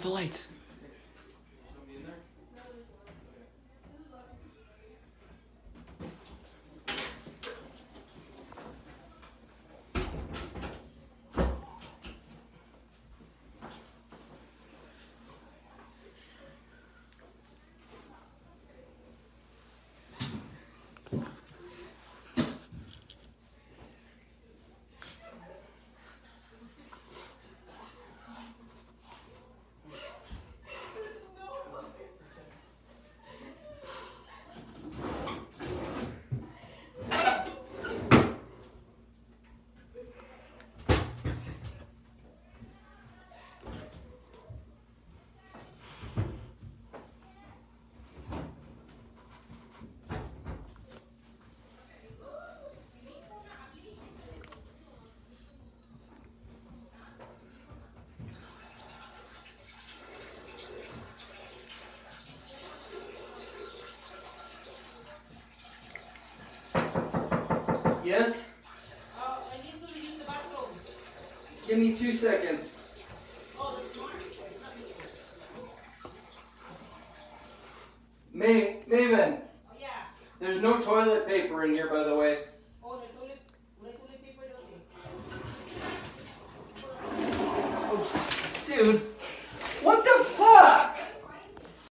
off the lights. Yes? I need to use the bathroom. Give me 2 seconds. Oh, that's smart. Maven, Oh, yeah. there's no toilet paper in here, by the way. Oh, the toilet paper, okay. Oh, dude.